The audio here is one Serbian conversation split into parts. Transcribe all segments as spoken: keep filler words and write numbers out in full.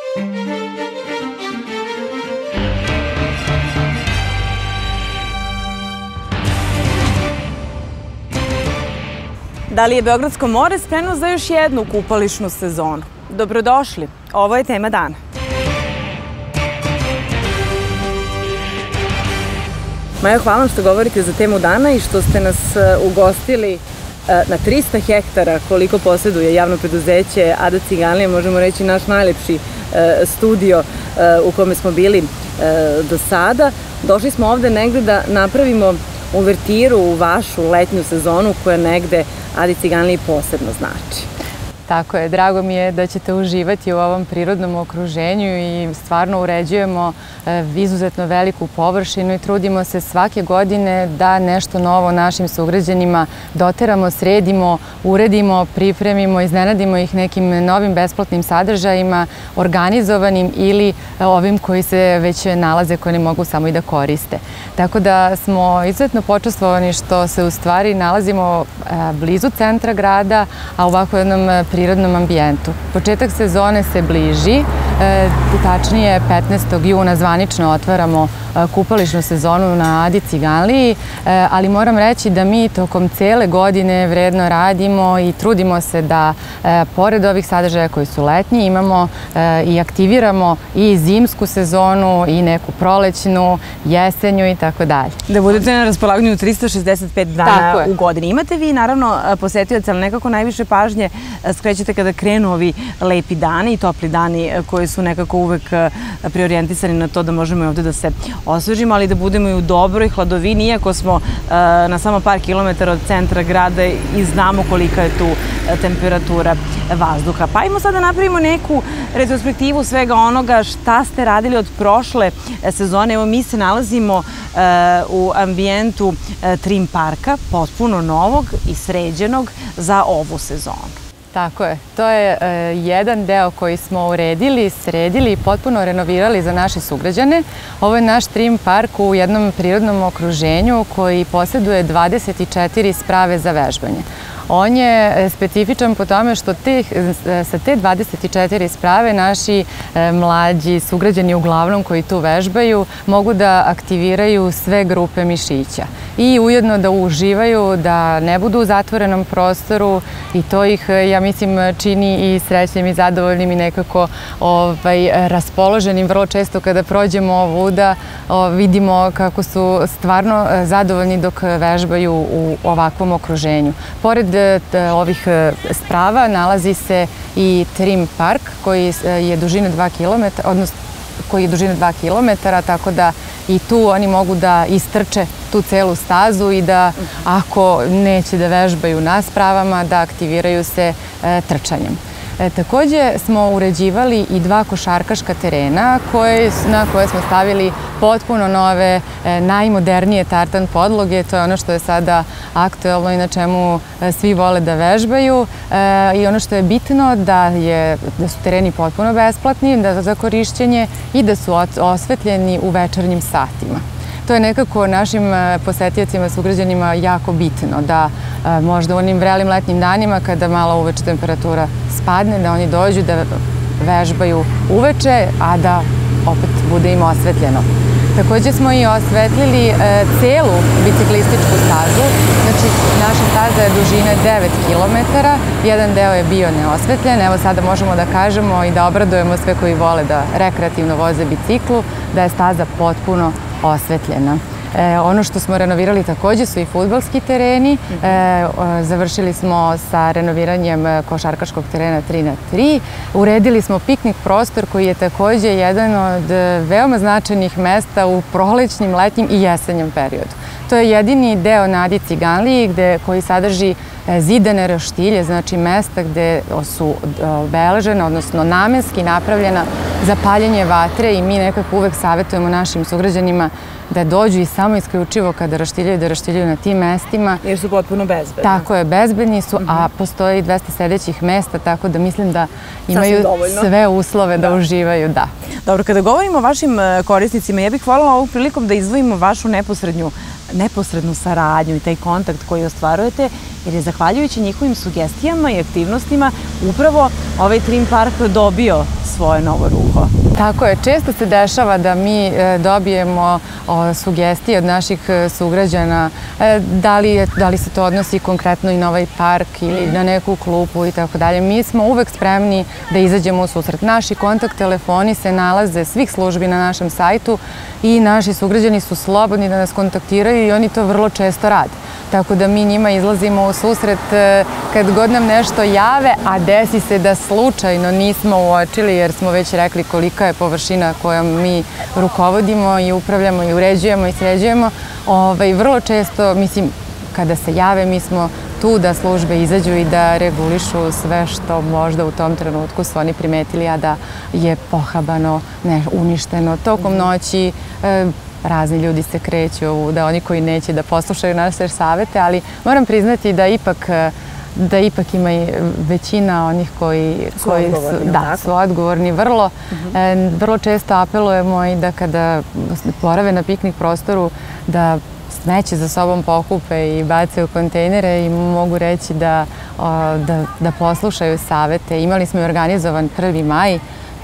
Da li je Beogradsko more spremno za još jednu kupališnu sezonu? Dobrodošli, ovo je tema dana. Maja, hvala vam što govorite za temu dana i što ste nas ugostili na trista hektara koliko posjeduje javno preduzeće Ada Ciganlija, možemo reći naš najlepši studio u kome smo bili do sada. Došli smo ovde negde da napravimo uvertiru u vašu letnju sezonu koja negde Adi Ciganliji posebno znači. Tako je, drago mi je da ćete uživati u ovom prirodnom okruženju i stvarno uređujemo izuzetno veliku površinu i trudimo se svake godine da nešto novo našim sugrađanima doteramo, sredimo, uredimo, pripremimo, iznenadimo ih nekim novim besplatnim sadržajima, organizovanim ili ovim koji se već nalaze, koje ne mogu samo i da koriste. Tako da smo izuzetno počastvovani što se u stvari nalazimo blizu centra grada, a u ovako jednom prirodnom ambijentu. Početak sezone se bliži, tačnije petnaestog juna zvanično otvaramo kupališnu sezonu na Adi Ciganliji, ali moram reći da mi tokom cele godine vredno radimo i trudimo se da pored ovih sadržaja koji su letnji imamo i aktiviramo i zimsku sezonu i neku prolećnu, jesenju i tako dalje. Da budete na raspolaganju trista šezdeset pet dana u godini. Imate vi naravno posetioce, ali nekako najviše pažnje skrećete kada krenu ovi lepi dani i topli dani koji su nekako uvek priorijentisani na to da možemo i ovde da se osvežimo, ali da budemo i u dobroj hladovini, iako smo na samo par kilometara od centra grada i znamo kolika je tu temperatura vazduha. Pa ajmo sad da napravimo neku retrospektivu svega onoga šta ste radili od prošle sezone. Evo, mi se nalazimo u ambijentu Trim parka, potpuno novog i sređenog za ovu sezonu. Tako je. To je jedan deo koji smo uredili, sredili i potpuno renovirali za naše sugrađane. Ovo je naš Trim park u jednom prirodnom okruženju koji posjeduje dvadeset četiri sprave za vežbanje. On je specifičan po tome što sa te dvadeset četiri sprave naši mlađi sugrađani uglavnom koji tu vežbaju mogu da aktiviraju sve grupe mišića i ujedno da uživaju, da ne budu u zatvorenom prostoru i to ih, ja mislim, čini i srećnim i zadovoljnim i nekako raspoloženim. Vrlo često kada prođemo ovuda vidimo kako su stvarno zadovoljni dok vežbaju u ovakvom okruženju. Pored ovih sprava nalazi se i Trim park koji je dužine dva kilometra, odnosno koji je dužine dva kilometra, tako da i tu oni mogu da istrče tu celu stazu i da ako neće da vežbaju na spravama, da aktiviraju se trčanjem. Takođe smo uređivali i dva košarkaška terena na koje smo stavili potpuno nove, najmodernije tartan podloge. To je ono što je sada aktuelno i na čemu svi vole da vežbaju. I ono što je bitno da su tereni potpuno besplatni za korišćenje i da su osvetljeni u večernjim satima. To je nekako našim posetiocima, sugrađanima jako bitno, da možda u onim vrelim letnjim danima kada malo uveče temperatura spadne, da oni dođu da vežbaju uveče, a da opet bude im osvetljeno. Takođe smo i osvetlili celu biciklističku stazu, znači naša staza je dužine devet kilometara, jedan deo je bio neosvetljen, evo sada možemo da kažemo i da obradujemo sve koji vole da rekreativno voze biciklu, da je staza potpuno osvetljena. Ono što smo renovirali takođe su i fudbalski tereni. Završili smo sa renoviranjem košarkaškog terena tri na tri. Uredili smo piknik prostor koji je takođe jedan od veoma značajnih mesta u prolećnim, letnjim i jesenjem periodu. To je jedini deo na Adi Ciganliji koji sadrži zidane roštilje, znači mesta gde su obeležena, odnosno namenski napravljena za paljenje vatre i mi nekako uvek savjetujemo našim sugrađanima da dođu i samo isključivo kada roštiljaju, da roštiljaju na tim mestima. Jer su potpuno bezbedni. Tako je, bezbedni su, a postoji dvesta sedećih mesta, tako da mislim da imaju sve uslove da uživaju, da. Dobro, kada govorimo o vašim korisnicima, ja bih voljela ovom prilikom da izdvojimo vašu neposrednu saradnju i taj kontakt koji ostvarujete, jer je zahvaljujući njihovim sugestijama i aktivnostima upravo ovaj Trim park dobio svoje novo ruho. Tako je, često se dešava da mi dobijemo sugestije od naših sugrađana, da li, da li se to odnosi konkretno i na ovaj park ili na neku klupu i tako dalje. Mi smo uvek spremni da izađemo u susret. Naši kontakt telefoni se nalaze svih službi na našem sajtu i naši sugrađani su slobodni da nas kontaktiraju i oni to vrlo često rade. Tako da mi njima izlazimo u susret kad god nam nešto jave, a desi se da slučajno nismo uočili jer smo već rekli kolika je površina kojom mi rukovodimo i upravljamo i uređujemo i sređujemo. Vrlo često, mislim, kada se jave, mi smo tu da službe izađu i da regulišu sve što možda u tom trenutku su oni primetili, a da je pohabano, uništeno tokom noći. Razni ljudi se kreću, da oni koji neće da poslušaju naše savete, ali moram priznati da ipak da ipak ima i većina onih koji su odgovorni. Vrlo često apelujemo i da kada borave na piknik prostoru da smeće za sobom pokupe i bace u kontejnere i mogu reći da poslušaju savete. Imali smo i organizovan prvi maj,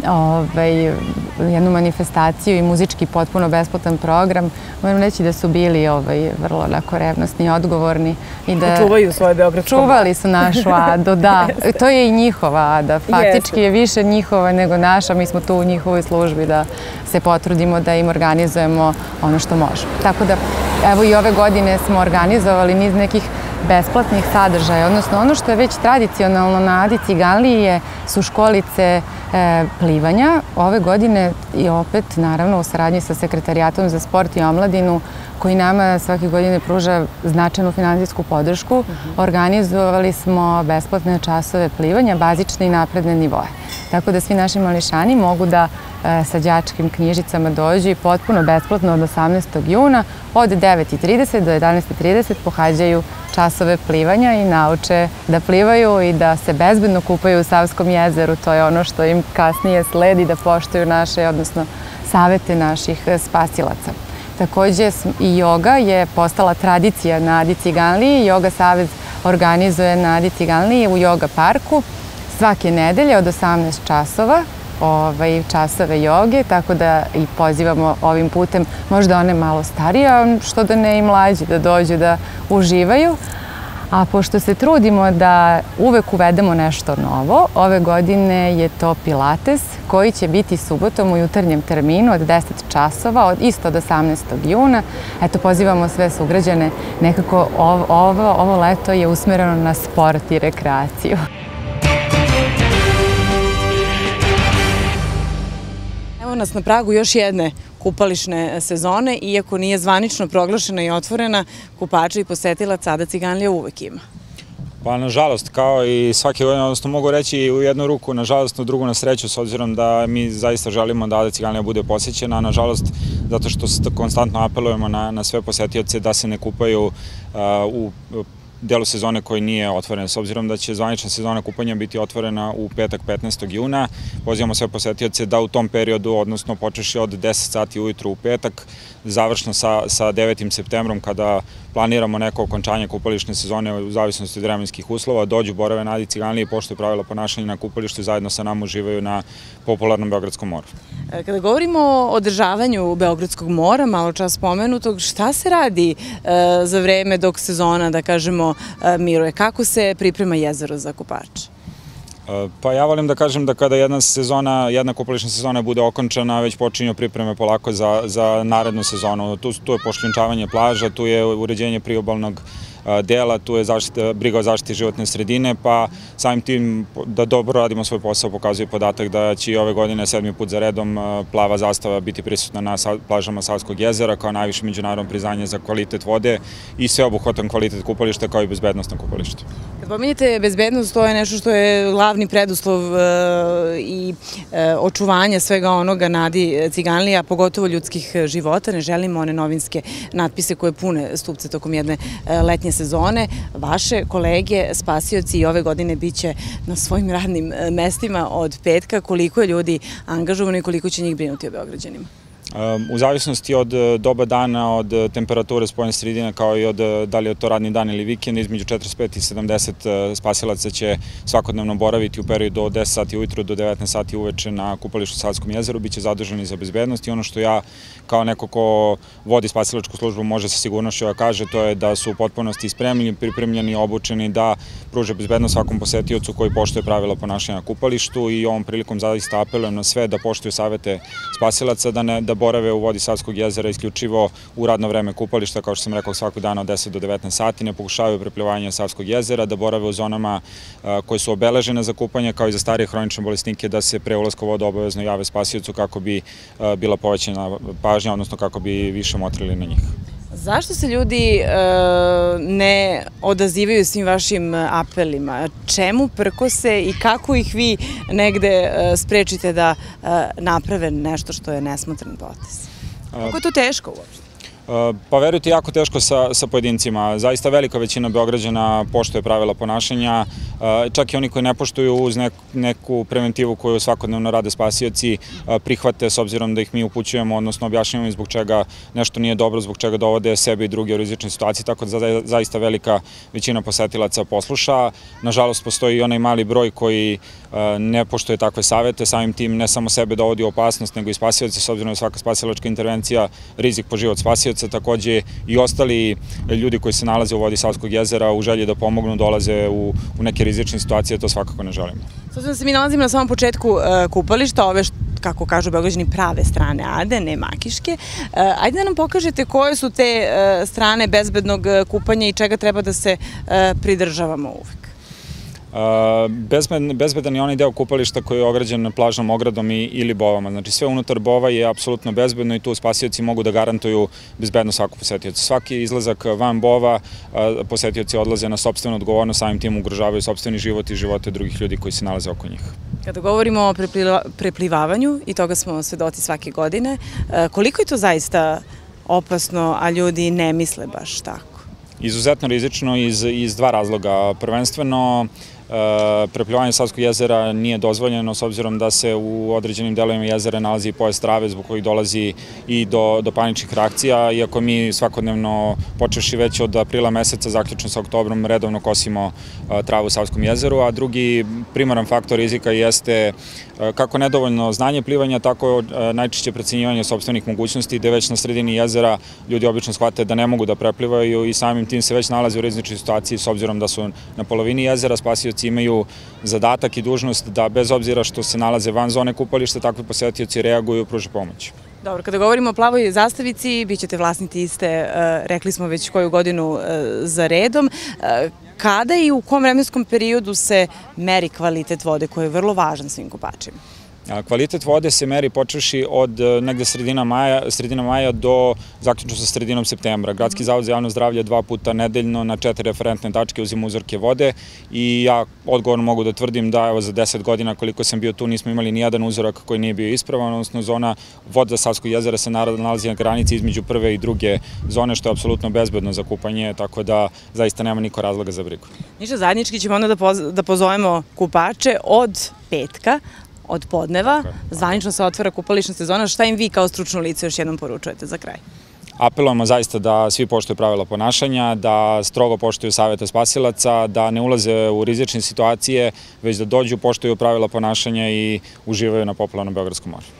jednu manifestaciju i muzički potpuno besplatan program. Moram reći da su bili vrlo revnosni i odgovorni. Čuvaju svoje beogradsko more. Čuvali su našu Adu, da. To je i njihova Ada. Faktički je više njihova nego naša. Mi smo tu u njihovoj službi da se potrudimo da im organizujemo ono što možemo. Tako da, evo i ove godine smo organizovali niz nekih besplatnih sadržaja, odnosno ono što je već tradicionalno na Adi Ciganliji su školice plivanja. Ove godine i opet, naravno, u saradnji sa Sekretarijatom za sport i omladinu, koji nama svake godine pruža značajnu finansijsku podršku, organizovali smo besplatne časove plivanja, bazične i napredne nivoe. Tako da svi naši mališani mogu da sa đačkim knjižicama dođu i potpuno besplatno od osamnaestog juna od devet i trideset do jedanaest i trideset pohađaju časove plivanja i nauče da plivaju i da se bezbedno kupaju u Savskom jezeru. To je ono što im kasnije sledi, da poštuju naše, odnosno savete naših spasilaca. Takođe i joga je postala tradicija na Adi Ciganliji. Joga savez organizuje na Adi Ciganliji u joga parku svake nedelje od osamnaest časova časove joge, tako da i pozivamo ovim putem možda one malo starije, a što da ne i mlađi da dođu da uživaju. A pošto se trudimo da uvek uvedemo nešto novo, ove godine je to Pilates koji će biti subotom u jutarnjem terminu od deset časova, isto od osamnaestog juna. Eto, pozivamo sve sugrađane, nekako ovo leto je usmereno na sport i rekreaciju. Evo nas na pragu još jedne kupališne sezone, iako nije zvanično proglašena i otvorena, kupača i posetilaca Ada Ciganlija uvek ima. Pa, nažalost, kao i svake godine, odnosno mogu reći u jednu ruku, nažalost, u drugu na sreću, s obzirom da mi zaista želimo da Ada Ciganlija bude posećena, a nažalost, zato što konstantno apelujemo na sve posetioce da se ne kupaju u delu sezone koji nije otvoren. S obzirom da će zvanična sezona kupanja biti otvorena u petak petnaestog juna, pozivamo sve posetioce da u tom periodu, odnosno počeši od deset sati ujutru u petak, završno sa devetim septembrom, kada planiramo neko okončanje kupališne sezone u zavisnosti od vremenskih uslova, dođu, borave na Adi Ciganliji, poštuju pravila ponašanja na kupalištu i zajedno sa nama uživaju na popularnom Beogradskom moru. Kada govorimo o održavanju Beogradskog mora, malo čas spomenutog, šta se radi za vreme dok sezona, da kažemo, miruje? Kako se priprema jezero za kupače? Pa ja volim da kažem da kada jedna sezona, jedna kupališna sezona bude okončana, već počinju pripreme polako za narednu sezonu. Tu je pošljunčavanje plaža, tu je uređenje priobalnog dela, tu je briga o zaštiti životne sredine, pa samim tim da dobro radimo svoj posao pokazuje podatak da će i ove godine sedmi put za redom plava zastava biti prisutna na plažama Savskog jezera kao najviše međunarodno priznanje za kvalitet vode i sveobuhvatan kvalitet kupališta kao i bezbednost na kupalištu. Kad pominjete bezbednost, to je nešto što je glavni preduslov i očuvanja svega onoga na Adi Ciganliji, a pogotovo ljudskih života. Ne želimo one novinske natpise koje pune stupce tokom jedne letnje sezone. Vaše kolege, spasioci, i ove godine biće na svojim radnim mestima od petka. Koliko je ljudi angažovano i koliko će njih brinuti o Beograđanima? U zavisnosti od doba dana, od temperature spoljne sredine, kao i od da li je to radni dan ili vikend, između četrdeset pet i sedamdeset spasilaca će svakodnevno boraviti u periodu od deset sati ujutru do devetnaest sati uveče na kupalištu u Savskom jezeru, biće zaduženi za bezbednost i ono što ja kao neko ko vodi spasilačku službu može sa sigurnošću da kaže, to je da su u potpunosti spremljeni, pripremljeni, obučeni da pruže bezbednost svakom posetiocu koji poštuje pravila ponašanja na kupalištu i ovom prilikom zaista apelujem na sve da poštuju savete spasilaca, da ne da borave u vodi Savskog jezera isključivo u radno vreme kupališta, kao što sam rekao svakog dana od deset do devetnaest sati, ne pokušavaju preplivanje Savskog jezera, da borave u zonama koje su obeležene za kupanje, kao i za starije hronične bolesnike, da se pre ulaska u vodu obavezno jave spasiocu kako bi bila povećana pažnja, odnosno kako bi više motrili na njih. Zašto se ljudi ne odazivaju svim vašim apelima? Čemu prkose i kako ih vi negde sprečite da naprave nešto što je nesmotren potez? Kako je to teško uopšte? Pa verujte, jako teško sa pojedincima. Zaista velika većina Beograđana poštuje pravila ponašanja, čak i oni koji ne poštuju uz neku preventivu koju svakodnevno rade spasioci prihvate s obzirom da ih mi upućujemo, odnosno objašnjamo im zbog čega nešto nije dobro, zbog čega dovode sebe i druge u rizične situacije, tako da zaista velika većina posetilaca posluša. Nažalost, postoji i onaj mali broj koji ne poštuje takve savete, samim tim ne samo sebe dovodi u opasnost, nego i spasioci, s obzirom da je svaka spasilačka intervencija rizik po život spasioca. Takođe i ostali ljudi koji se nalaze u vodi Savskog jezera u želji da pomognu, dolaze u neke rizične situacije, to svakako ne želimo. S obzirom da se mi nalazimo na samom početku kupališta, ove, kako kažu Beograđani, prave strane Ade, ne makiške, ajde da nam pokažete koje su te strane bezbednog kupanja i čega treba da se pridržavamo uvek. Bezbedan je onaj deo kupališta koji je ograđen plažnom ogradom ili bovama. Znači sve unutar bova je apsolutno bezbedno i tu spasioci mogu da garantuju bezbednost svakog posetioca. Svaki izlazak van bova posetioci odlaze na sopstvenu odgovornost, samim tim ugrožavaju sopstveni život i živote drugih ljudi koji se nalaze oko njih. Kada govorimo o preplivavanju, i toga smo svedoci svake godine, koliko je to zaista opasno, a ljudi ne misle baš tako? Izuzetno rizično iz dva razloga. Prvenstveno, preplivanje Savskog jezera nije dozvoljeno s obzirom da se u određenim delovima jezera nalazi i pojas trave zbog kojih dolazi i do paničnih reakcija, iako mi svakodnevno, počevši već od aprila meseca, zaključno sa oktobrom, redovno kosimo travu u Savskom jezeru, a drugi primaran faktor rizika jeste kako nedovoljno znanje plivanja, tako najčešće precenjivanje sopstvenih mogućnosti, gde već na sredini jezera ljudi obično shvate da ne mogu da preplivaju i samim tim se već nalaze u rizičnoj situaciji s obzirom da su na polovini jezera. Spasioci imaju zadatak i dužnost da bez obzira što se nalaze van zone kupališta, takvi posetioci reaguju i pruže pomoć. Dobro, kada govorimo o plavoj zastavici, bit ćete vlasnici iste, rekli smo već koju godinu za redom. Kada i u kom vremenskom periodu se meri kvalitet vode koji je vrlo važan svim kupačima? Kvalitet vode se meri počevši od negde sredina maja do zaključno sa sredinom septembra. Gradski zavod za javno zdravlje dva puta nedeljno na četiri referentne tačke uzima uzorke vode i ja odgovorno mogu da tvrdim da evo za deset godina koliko sam bio tu nismo imali nijedan uzorak koji nije bio ispravan, odnosno zona voda Savskog jezera se nalazi na granici između prve i druge zone, što je apsolutno bezbedno za kupanje, tako da zaista nema niko razloga za brigu. Ništa, zajednički ćemo onda da pozovemo kupače od petka, od podneva, zvanično se otvara kupališna sezona. Šta im vi kao stručno lice još jednom poručujete za kraj? Apelujemo zaista da svi poštuju pravila ponašanja, da strogo poštuju savete spasilaca, da ne ulaze u rizične situacije, već da dođu, poštuju pravila ponašanja i uživaju na popularnom Beogradskom moru.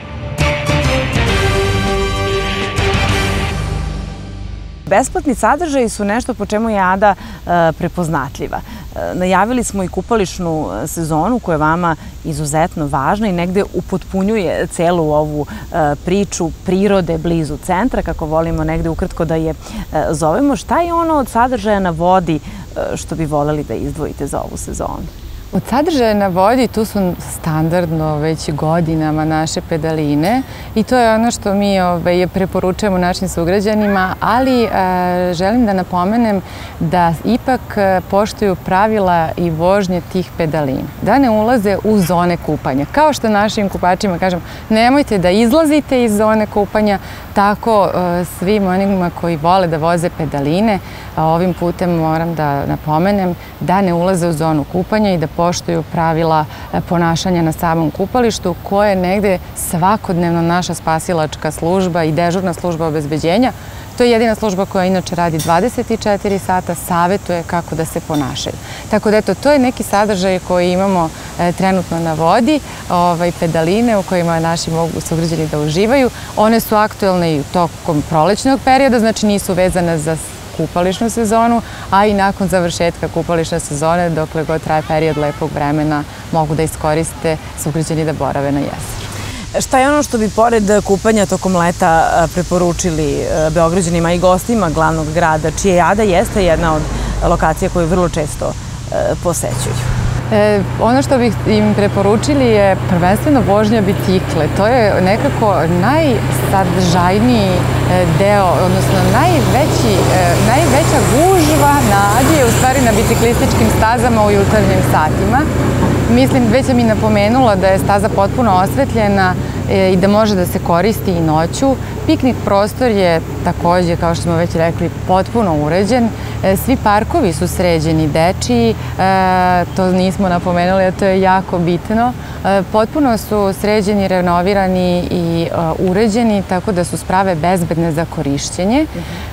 Besplatni sadržaji su nešto po čemu je Ada prepoznatljiva. Najavili smo i kupališnu sezonu koja je vama izuzetno važna i negde upotpunjuje celu ovu priču prirode blizu centra, kako volimo negde ukratko da je zovemo. Šta je ono od sadržaja na vodi što bi voljeli da izdvojite za ovu sezonu? Od sadržaja na vodi tu su standardno već godinama naše pedaline i to je ono što mi preporučujemo našim sugrađanima, ali želim da napomenem da ipak poštuju pravila i vožnje tih pedalina, da ne ulaze u zone kupanja. Kao što našim kupačima kažem, nemojte da izlazite iz zone kupanja, tako svim onima koji vole da voze pedaline, ovim putem moram da napomenem da ne ulaze u zonu kupanja i da poštuju pravila ponašanja na samom kupalištu, koje je negde svakodnevno naša spasilačka služba i dežurna služba obezbeđenja. To je jedina služba koja inače radi dvadeset četiri sata, savetuje kako da se ponašaju. Tako da eto, to je neki sadržaj koji imamo trenutno na vodi, pedaline u kojima naši mogu sugrađani da uživaju. One su aktuelne i tokom prolećnog perioda, znači nisu vezane za kupališnu sezonu, a i nakon završetka kupališne sezone, dokle god traje period lepog vremena, mogu da iskoriste sugrađani da borave na jezeru. Šta je ono što bi pored kupanja tokom leta preporučili Beograđanima i gostima glavnog grada, čije Ada jeste jedna od lokacija koju vrlo često posećuju? Ono što bih im preporučili je prvenstveno vožnja bicikle. To je nekako najsadržajniji deo, odnosno najveća gužva na Adi je u stvari na biciklističkim stazama u jutarnjim satima. Mislim, već sam i napomenula da je staza potpuno osvetljena i da može da se koristi i noću. Piknik prostor je takođe, kao što smo već rekli, potpuno uređen. Svi parkovi su sređeni, dečiji, to nismo napomenuli, a to je jako bitno. Potpuno su sređeni, renovirani i uređeni, tako da su sprave bezbedne za korišćenje.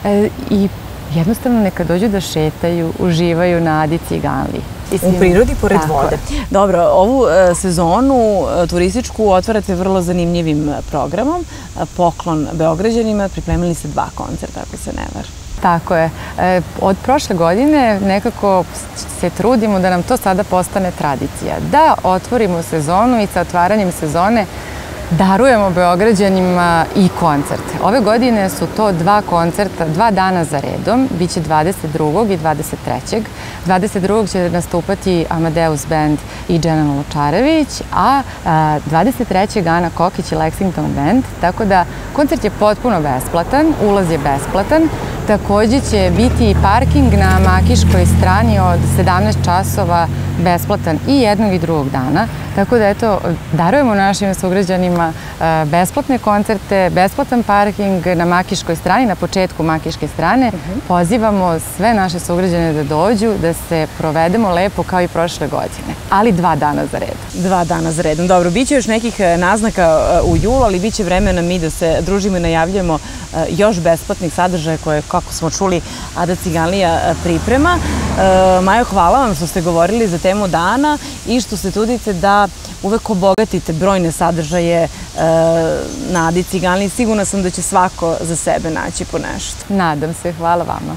I jednostavno neka dođu da šetaju, uživaju na Adi Ciganliji. U prirodi pored vode. Dobro, ovu sezonu turističku otvarate vrlo zanimljivim programom. Poklon Beograđanima, pripremili ste dva koncerta, ako se ne varam. Tako je. Od prošle godine nekako se trudimo da nam to sada postane tradicija. Da otvorimo sezonu i sa otvaranjem sezone darujemo Beograđanima i koncerte. Ove godine su to dva koncerta, dva dana za redom, bit će dvadeset drugog i dvadeset trećeg dvadeset drugog će nastupati Amadeus Band i Dženana Lučarević, a dvadeset trećeg Ana Kokić i Lexington Band, tako da koncert je potpuno besplatan, ulaz je besplatan. Takođe će biti parking na Makiškoj strani od sedamnaest časova besplatan i jednog i drugog dana. Tako da, eto, darujemo našim sugrađanima besplatne koncerte, besplatan parking na Makiškoj strani, na početku Makiške strane. Pozivamo sve naše sugrađane da dođu, da se provedemo lepo kao i prošle godine, ali dva dana za redom. Dva dana za redom. Dobro, bit će još nekih naznaka u julu, ali bit će vremena mi da se družimo i najavljujemo još besplatnih sadržaja koje, kako smo čuli, Ada Ciganlija priprema. Majo, hvala vam što ste govorili za temu dana i što se trudite da uvek obogatite brojne sadržaje na Adi Ciganliji. Sigurna sam da će svako za sebe naći po nešto. Nadam se. Hvala vama.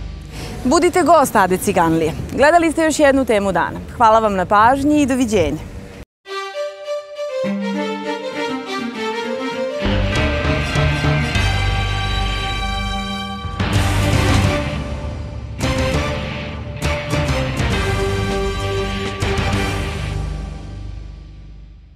Budite gost Ade Ciganlije. Gledali ste još jednu temu dana. Hvala vam na pažnji i doviđenja.